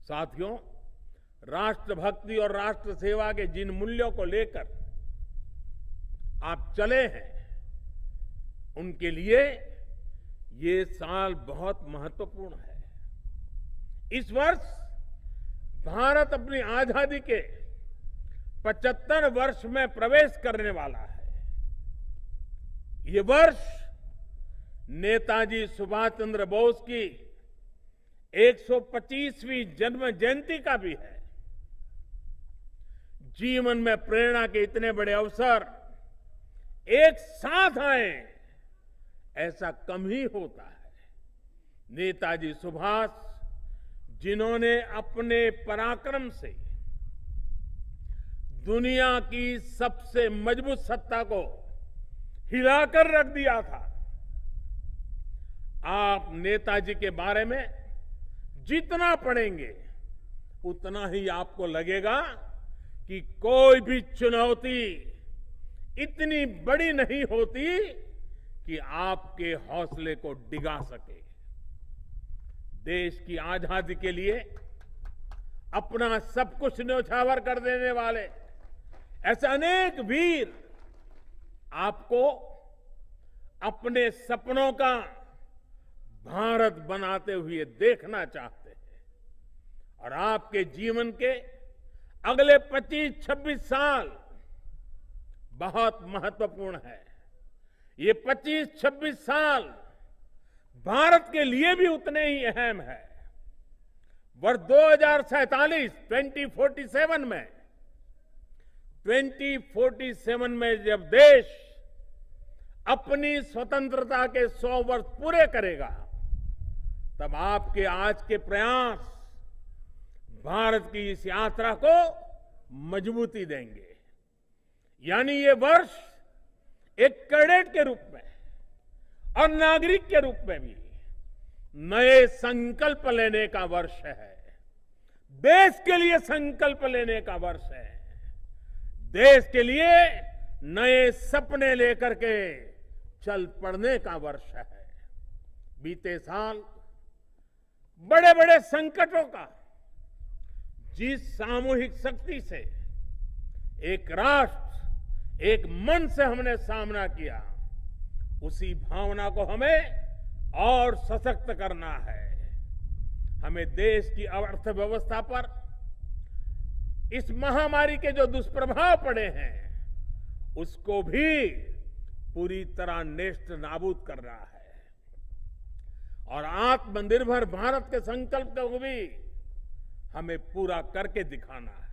साथियों, राष्ट्रभक्ति और राष्ट्र सेवा के जिन मूल्यों को लेकर आप चले हैं, उनके लिए ये साल बहुत महत्वपूर्ण है। इस वर्ष भारत अपनी आजादी के 75 वर्ष में प्रवेश करने वाला है। ये वर्ष नेताजी सुभाष चंद्र बोस की 125वीं जन्म जयंती का भी है। जीवन में प्रेरणा के इतने बड़े अवसर एक साथ आए, ऐसा कम ही होता है। नेताजी सुभाष, जिन्होंने अपने पराक्रम से दुनिया की सबसे मजबूत सत्ता को हिलाकर रख दिया था। आप नेताजी के बारे में जितना पढ़ेंगे, उतना ही आपको लगेगा कि कोई भी चुनौती इतनी बड़ी नहीं होती कि आपके हौसले को डिगा सके। देश की आजादी के लिए अपना सब कुछ न्यौछावर कर देने वाले ऐसे अनेक वीर आपको अपने सपनों का भारत बनाते हुए देखना चाहते हैं। और आपके जीवन के अगले 25-26 साल बहुत महत्वपूर्ण है। ये 25-26 साल भारत के लिए भी उतने ही अहम है। वर्ष 2047 में जब देश अपनी स्वतंत्रता के 100 वर्ष पूरे करेगा, तब आपके आज के प्रयास भारत की इस यात्रा को मजबूती देंगे। यानी ये वर्ष एक कैडेट के रूप में और नागरिक के रूप में भी नए संकल्प लेने का वर्ष है। देश के लिए संकल्प लेने का वर्ष है। देश के लिए नए सपने लेकर के चल पड़ने का वर्ष है। बीते साल बड़े बड़े संकटों का जिस सामूहिक शक्ति से एक राष्ट्र, एक मन से हमने सामना किया, उसी भावना को हमें और सशक्त करना है। हमें देश की अर्थव्यवस्था पर इस महामारी के जो दुष्प्रभाव पड़े हैं, उसको भी पूरी तरह नेस्त नाबूद करना है। और आत्मनिर्भर भारत के संकल्प को भी हमें पूरा करके दिखाना है।